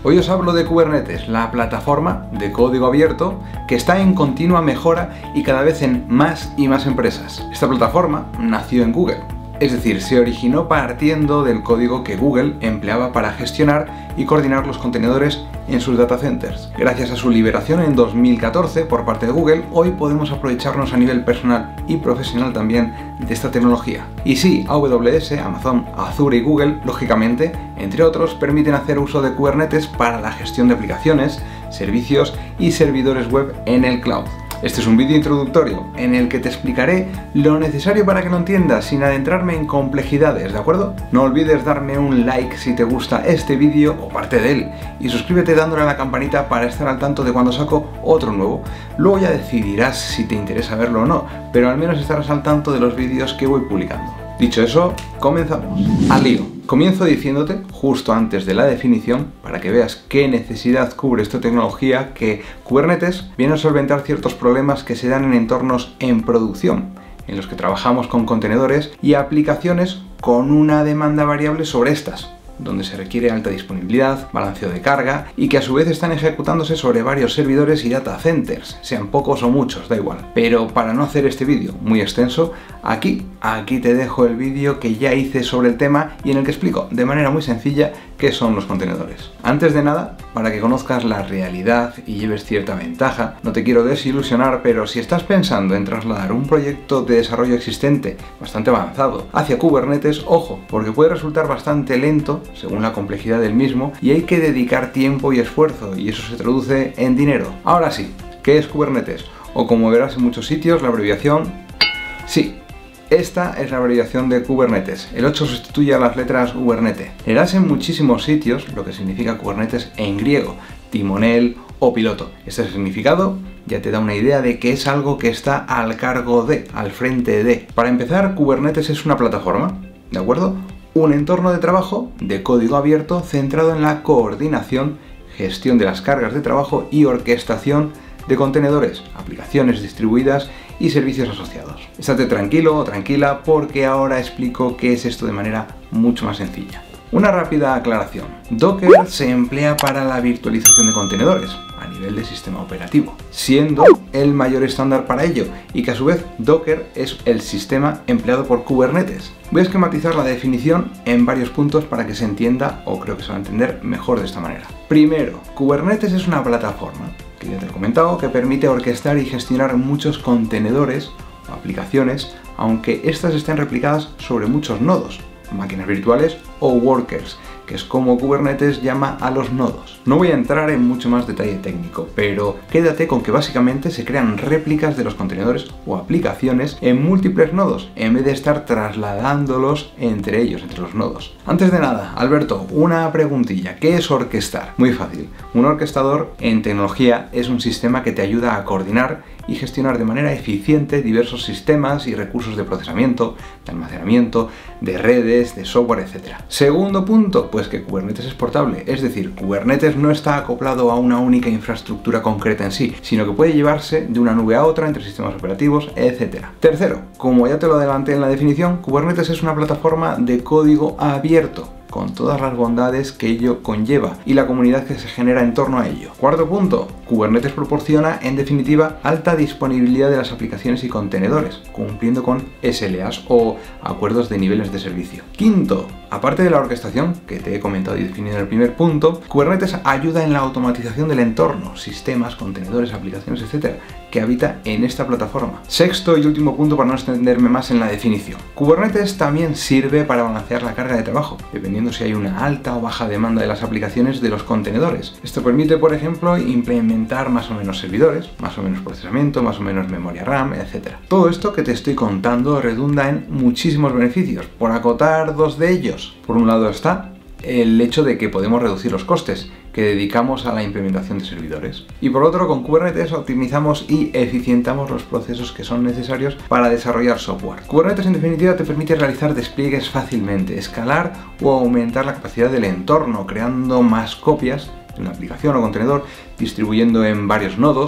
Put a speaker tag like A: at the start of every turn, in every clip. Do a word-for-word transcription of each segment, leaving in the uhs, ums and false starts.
A: Hoy os hablo de Kubernetes, la plataforma de código abierto que está en continua mejora y cada vez en más y más empresas. Esta plataforma nació en Google, es decir, se originó partiendo del código que Google empleaba para gestionar y coordinar los contenedores en sus data centers. Gracias a su liberación en dos mil catorce por parte de Google, hoy podemos aprovecharnos a nivel personal y profesional también de esta tecnología. Y sí, A W S, Amazon, Azure y Google, lógicamente, entre otros, permiten hacer uso de Kubernetes para la gestión de aplicaciones, servicios y servidores web en el cloud. Este es un vídeo introductorio en el que te explicaré lo necesario para que lo entiendas sin adentrarme en complejidades, ¿de acuerdo? No olvides darme un like si te gusta este vídeo o parte de él y suscríbete dándole a la campanita para estar al tanto de cuando saco otro nuevo. Luego ya decidirás si te interesa verlo o no, pero al menos estarás al tanto de los vídeos que voy publicando. Dicho eso, comenzamos. Al lío. Comienzo diciéndote, justo antes de la definición, para que veas qué necesidad cubre esta tecnología, que Kubernetes viene a solventar ciertos problemas que se dan en entornos en producción, en los que trabajamos con contenedores y aplicaciones con una demanda variable sobre estas, donde se requiere alta disponibilidad, balanceo de carga y que a su vez están ejecutándose sobre varios servidores y data centers, sean pocos o muchos, da igual. Pero para no hacer este vídeo muy extenso, aquí, aquí te dejo el vídeo que ya hice sobre el tema y en el que explico de manera muy sencilla qué son los contenedores. Antes de nada, para que conozcas la realidad y lleves cierta ventaja, no te quiero desilusionar, pero si estás pensando en trasladar un proyecto de desarrollo existente bastante avanzado hacia Kubernetes, ojo, porque puede resultar bastante lento según la complejidad del mismo y hay que dedicar tiempo y esfuerzo y eso se traduce en dinero. Ahora sí, ¿qué es Kubernetes? O como verás en muchos sitios, la abreviación... Sí, esta es la abreviación de Kubernetes. El ocho sustituye a las letras Kubernetes. Leerás en muchísimos sitios lo que significa Kubernetes en griego, timonel o piloto. Este significado ya te da una idea de que es algo que está al cargo de, al frente de. Para empezar, Kubernetes es una plataforma, ¿de acuerdo? Un entorno de trabajo de código abierto centrado en la coordinación, gestión de las cargas de trabajo y orquestación de contenedores, aplicaciones distribuidas y servicios asociados. Estate tranquilo o tranquila porque ahora explico qué es esto de manera mucho más sencilla. Una rápida aclaración. Docker se emplea para la virtualización de contenedores a nivel de sistema operativo, siendo el mayor estándar para ello y que a su vez Docker es el sistema empleado por Kubernetes. Voy a esquematizar la definición en varios puntos para que se entienda, o creo que se va a entender mejor de esta manera. Primero, Kubernetes es una plataforma, que ya te he comentado, que permite orquestar y gestionar muchos contenedores o aplicaciones, aunque estas estén replicadas sobre muchos nodos, máquinas virtuales o workers, que es como Kubernetes llama a los nodos. No voy a entrar en mucho más detalle técnico, pero quédate con que básicamente se crean réplicas de los contenedores o aplicaciones en múltiples nodos, en vez de estar trasladándolos entre ellos, entre los nodos. Antes de nada, Alberto, una preguntilla. ¿Qué es orquestar? Muy fácil. Un orquestador en tecnología es un sistema que te ayuda a coordinar y gestionar de manera eficiente diversos sistemas y recursos de procesamiento, de almacenamiento, de redes, de software, etcétera. Segundo punto, pues que Kubernetes es portable, es decir, Kubernetes no está acoplado a una única infraestructura concreta en sí, sino que puede llevarse de una nube a otra entre sistemas operativos, etcétera. Tercero, como ya te lo adelanté en la definición, Kubernetes es una plataforma de código abierto, con todas las bondades que ello conlleva y la comunidad que se genera en torno a ello. Cuarto punto, Kubernetes proporciona, en definitiva, alta disponibilidad de las aplicaciones y contenedores, cumpliendo con S L As o acuerdos de niveles de servicio. Quinto, aparte de la orquestación, que te he comentado y definido en el primer punto, Kubernetes ayuda en la automatización del entorno, sistemas, contenedores, aplicaciones, etcétera, que habita en esta plataforma. Sexto y último punto, para no extenderme más en la definición. Kubernetes también sirve para balancear la carga de trabajo, dependiendo si hay una alta o baja demanda de las aplicaciones de los contenedores. Esto permite, por ejemplo, implementar más o menos servidores, más o menos procesamiento, más o menos memoria RAM, etcétera. Todo esto que te estoy contando redunda en muchísimos beneficios. Por acotar dos de ellos, por un lado está el hecho de que podemos reducir los costes que dedicamos a la implementación de servidores. Y por otro, con Kubernetes optimizamos y eficientamos los procesos que son necesarios para desarrollar software. Kubernetes, en definitiva, te permite realizar despliegues fácilmente, escalar o aumentar la capacidad del entorno, creando más copias de una aplicación o contenedor, distribuyendo en varios nodos,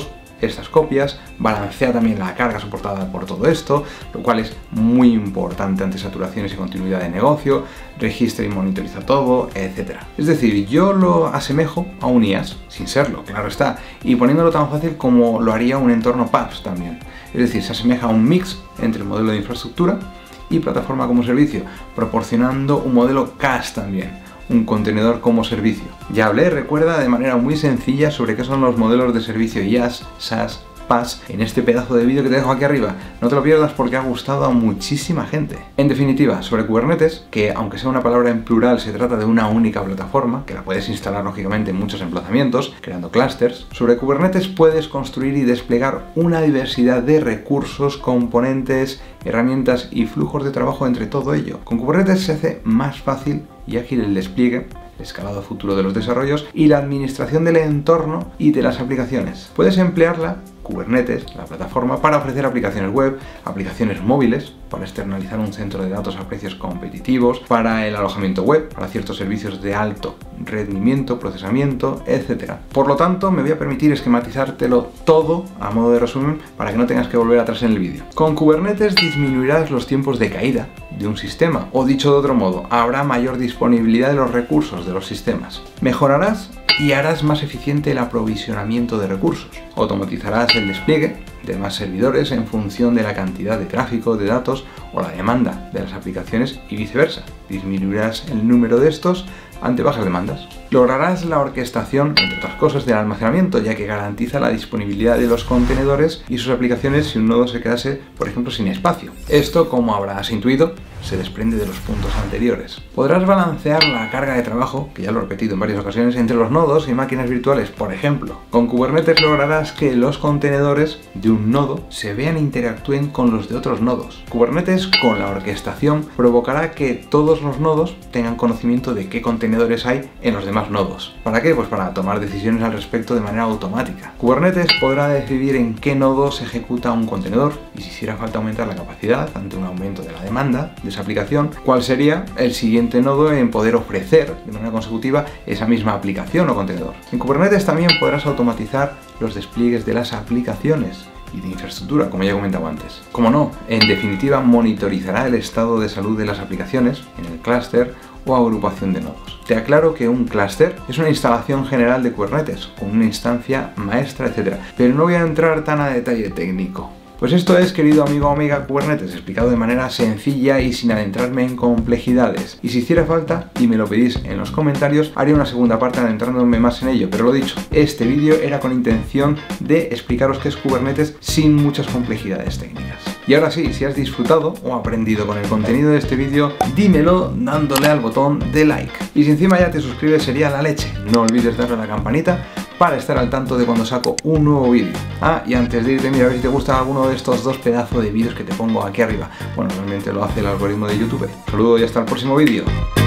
A: estas copias, balancea también la carga soportada por todo esto, lo cual es muy importante ante saturaciones y continuidad de negocio, registra y monitoriza todo, etcétera. Es decir, yo lo asemejo a un I A S, sin serlo, claro está, y poniéndolo tan fácil como lo haría un entorno P A B S también. Es decir, se asemeja a un mix entre el modelo de infraestructura y plataforma como servicio, proporcionando un modelo C A S también, un contenedor como servicio. Ya hablé, recuerda, de manera muy sencilla sobre qué son los modelos de servicio I A S, SaaS, P A S en este pedazo de vídeo que te dejo aquí arriba. No te lo pierdas porque ha gustado a muchísima gente. En definitiva, sobre Kubernetes, que aunque sea una palabra en plural, se trata de una única plataforma, que la puedes instalar lógicamente en muchos emplazamientos, creando clusters. Sobre Kubernetes puedes construir y desplegar una diversidad de recursos, componentes, herramientas y flujos de trabajo entre todo ello. Con Kubernetes se hace más fácil y ágil el despliegue, el escalado futuro de los desarrollos y la administración del entorno y de las aplicaciones. Puedes emplearla, Kubernetes, la plataforma, para ofrecer aplicaciones web, aplicaciones móviles, para externalizar un centro de datos a precios competitivos, para el alojamiento web, para ciertos servicios de alto rendimiento, procesamiento, etcétera. Por lo tanto, me voy a permitir esquematizártelo todo a modo de resumen para que no tengas que volver atrás en el vídeo. Con Kubernetes disminuirás los tiempos de caída de un sistema, o dicho de otro modo, habrá mayor disponibilidad de los recursos de los sistemas. Mejorarás y harás más eficiente el aprovisionamiento de recursos. Automatizarás el despliegue de más servidores en función de la cantidad de tráfico, de datos o la demanda de las aplicaciones y viceversa. Disminuirás el número de estos ante bajas demandas. Lograrás la orquestación, entre otras cosas, del almacenamiento, ya que garantiza la disponibilidad de los contenedores y sus aplicaciones si un nodo se quedase, por ejemplo, sin espacio. Esto, como habrás intuido, se desprende de los puntos anteriores. Podrás balancear la carga de trabajo, que ya lo he repetido en varias ocasiones, entre los nodos y máquinas virtuales. Por ejemplo, con Kubernetes lograrás que los contenedores de un nodo se vean e interactúen con los de otros nodos. Kubernetes, con la orquestación, provocará que todos los nodos tengan conocimiento de qué contenedores hay en los demás nodos. ¿Para qué? Pues para tomar decisiones al respecto de manera automática. Kubernetes podrá decidir en qué nodo se ejecuta un contenedor y si hiciera falta aumentar la capacidad ante un aumento de la demanda de esa aplicación, cuál sería el siguiente nodo en poder ofrecer de manera consecutiva esa misma aplicación o contenedor. En Kubernetes también podrás automatizar los despliegues de las aplicaciones y de infraestructura, como ya he comentado antes. Como no, en definitiva monitorizará el estado de salud de las aplicaciones en el clúster o agrupación de nodos. Te aclaro que un clúster es una instalación general de Kubernetes, con una instancia maestra, etcétera. Pero no voy a entrar tan a detalle técnico. Pues esto es, querido amigo o amiga, Kubernetes, explicado de manera sencilla y sin adentrarme en complejidades. Y si hiciera falta, y me lo pedís en los comentarios, haré una segunda parte adentrándome más en ello. Pero lo dicho, este vídeo era con intención de explicaros qué es Kubernetes sin muchas complejidades técnicas. Y ahora sí, si has disfrutado o aprendido con el contenido de este vídeo, dímelo dándole al botón de like. Y si encima ya te suscribes sería la leche. No olvides darle a la campanita para estar al tanto de cuando saco un nuevo vídeo. Ah, y antes de irte, mira a ver si te gusta alguno de estos dos pedazos de vídeos que te pongo aquí arriba. Bueno, realmente lo hace el algoritmo de YouTube. Saludos y hasta el próximo vídeo.